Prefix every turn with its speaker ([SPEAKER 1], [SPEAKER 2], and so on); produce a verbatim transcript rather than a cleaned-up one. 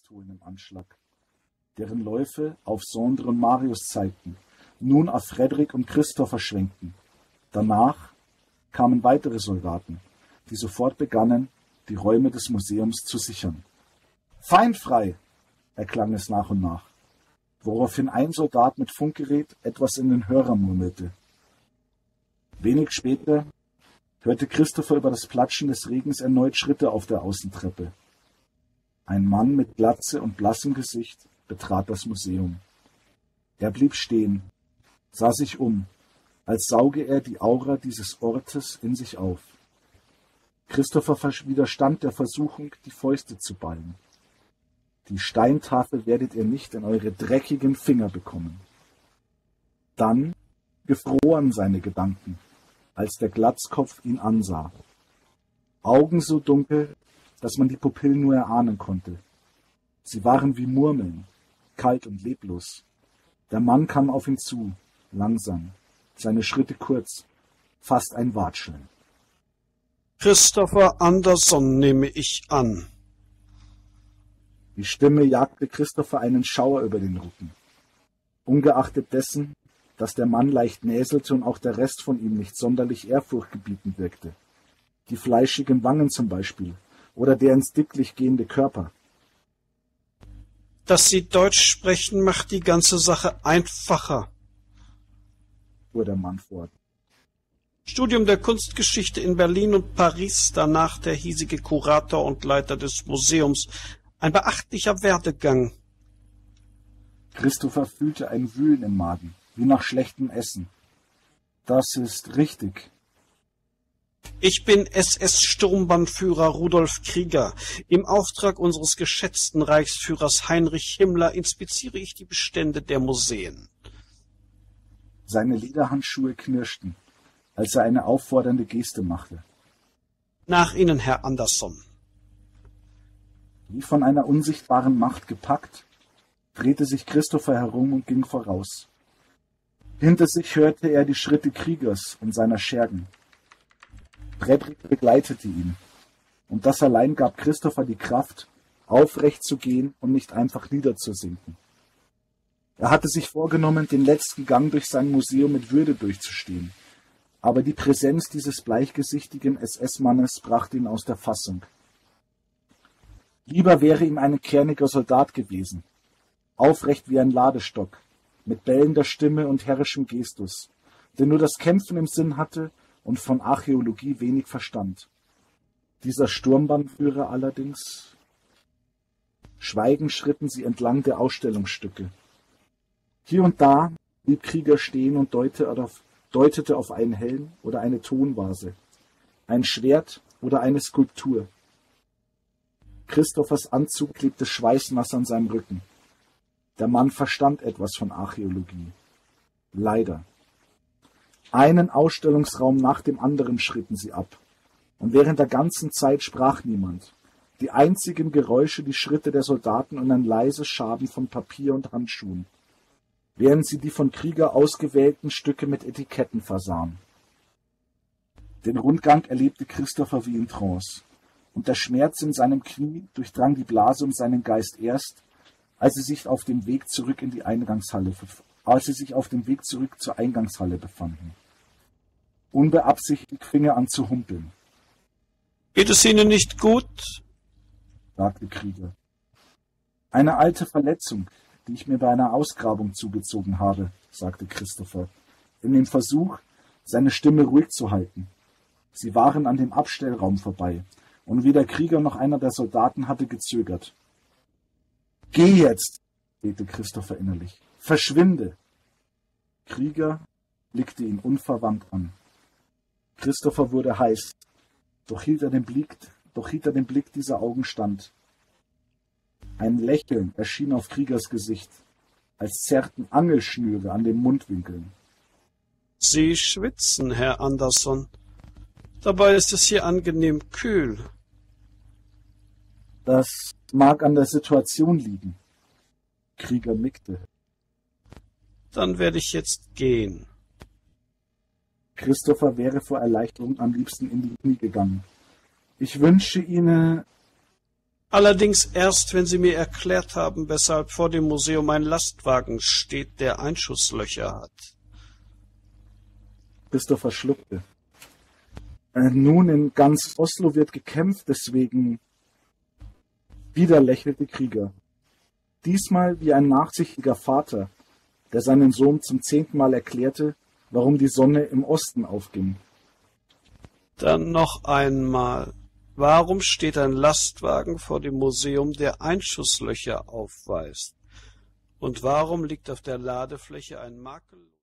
[SPEAKER 1] Pistolen im Anschlag, deren Läufe auf Sandre und Marius zeigten, nun auf Frederick und Christopher schwenkten. Danach kamen weitere Soldaten, die sofort begannen, die Räume des Museums zu sichern. »Feindfrei«, erklang es nach und nach, woraufhin ein Soldat mit Funkgerät etwas in den Hörer murmelte. Wenig später hörte Christopher über das Platschen des Regens erneut Schritte auf der Außentreppe. Ein Mann mit Glatze und blassem Gesicht betrat das Museum. Er blieb stehen, sah sich um, als sauge er die Aura dieses Ortes in sich auf. Christopher widerstand der Versuchung, die Fäuste zu ballen. Die Steintafel werdet ihr nicht in eure dreckigen Finger bekommen. Dann gefroren seine Gedanken, als der Glatzkopf ihn ansah. Augen so dunkel, dass man die Pupillen nur erahnen konnte. Sie waren wie Murmeln, kalt und leblos. Der Mann kam auf ihn zu, langsam, seine Schritte kurz, fast ein Watscheln.
[SPEAKER 2] Christopher Anderson nehme ich an.
[SPEAKER 1] Die Stimme jagte Christopher einen Schauer über den Rücken. Ungeachtet dessen, dass der Mann leicht näselte und auch der Rest von ihm nicht sonderlich ehrfurchtgebietend wirkte. Die fleischigen Wangen zum Beispiel, oder der ins Dickicht gehende Körper.
[SPEAKER 2] Dass Sie Deutsch sprechen, macht die ganze Sache einfacher,
[SPEAKER 1] fuhr der Mann fort.
[SPEAKER 2] Studium der Kunstgeschichte in Berlin und Paris, danach der hiesige Kurator und Leiter des Museums. Ein beachtlicher Werdegang.
[SPEAKER 1] Christopher fühlte ein Wühlen im Magen, wie nach schlechtem Essen. Das ist richtig.
[SPEAKER 2] Ich bin S S-Sturmbannführer Rudolf Krieger. Im Auftrag unseres geschätzten Reichsführers Heinrich Himmler inspiziere ich die Bestände der Museen.
[SPEAKER 1] Seine Lederhandschuhe knirschten, als er eine auffordernde Geste machte.
[SPEAKER 2] Nach Ihnen, Herr Anderson.
[SPEAKER 1] Wie von einer unsichtbaren Macht gepackt, drehte sich Christopher herum und ging voraus. Hinter sich hörte er die Schritte Kriegers und seiner Schergen. Frederick begleitete ihn, und das allein gab Christopher die Kraft, aufrecht zu gehen und nicht einfach niederzusinken. Er hatte sich vorgenommen, den letzten Gang durch sein Museum mit Würde durchzustehen, aber die Präsenz dieses bleichgesichtigen S S-Mannes brachte ihn aus der Fassung. Lieber wäre ihm ein kerniger Soldat gewesen, aufrecht wie ein Ladestock, mit bellender Stimme und herrischem Gestus, der nur das Kämpfen im Sinn hatte und von Archäologie wenig verstand. Dieser Sturmbannführer allerdings... Schweigend schritten sie entlang der Ausstellungsstücke. Hier und da blieb Krieger stehen und deutete auf einen Helm oder eine Tonvase, ein Schwert oder eine Skulptur. Christophers Anzug klebte schweißnass an seinem Rücken. Der Mann verstand etwas von Archäologie. Leider. Einen Ausstellungsraum nach dem anderen schritten sie ab. Und während der ganzen Zeit sprach niemand. Die einzigen Geräusche, die Schritte der Soldaten und ein leises Schaben von Papier und Handschuhen, während sie die von Krieger ausgewählten Stücke mit Etiketten versahen. Den Rundgang erlebte Christopher wie in Trance, und der Schmerz in seinem Knie durchdrang die Blase um seinen Geist erst, als sie sich auf dem Weg zurück in die Eingangshalle, als sie sich auf dem Weg zurück zur Eingangshalle befanden. Unbeabsichtigt fing er an zu humpeln.
[SPEAKER 2] Geht es Ihnen nicht gut?
[SPEAKER 1] Sagte Krieger. Eine alte Verletzung, die ich mir bei einer Ausgrabung zugezogen habe, sagte Christopher, in dem Versuch, seine Stimme ruhig zu halten. Sie waren an dem Abstellraum vorbei, und weder Krieger noch einer der Soldaten hatte gezögert. »Geh jetzt«, bete Christopher innerlich. »Verschwinde!« Krieger blickte ihn unverwandt an. Christopher wurde heiß, doch hielt er den Blick, doch hielt er den Blick dieser Augen stand. Ein Lächeln erschien auf Kriegers Gesicht, als zerrten Angelschnüre an den Mundwinkeln.
[SPEAKER 2] »Sie schwitzen, Herr Anderson. Dabei ist es hier angenehm kühl.«
[SPEAKER 1] »Das mag an der Situation liegen.« Krieger nickte.
[SPEAKER 2] »Dann werde ich jetzt gehen.«
[SPEAKER 1] Christopher wäre vor Erleichterung am liebsten in die Knie gegangen. »Ich wünsche Ihnen...«
[SPEAKER 2] Allerdings erst, wenn Sie mir erklärt haben, weshalb vor dem Museum ein Lastwagen steht, der Einschusslöcher hat.
[SPEAKER 1] Christopher schluckte. Äh, nun, in ganz Oslo wird gekämpft, deswegen... Wieder lächelte Krieger. Diesmal wie ein nachsichtiger Vater, der seinen Sohn zum zehnten Mal erklärte, warum die Sonne im Osten aufging.
[SPEAKER 2] Dann noch einmal. Warum steht ein Lastwagen vor dem Museum, der Einschusslöcher aufweist? Und warum liegt auf der Ladefläche ein Makel...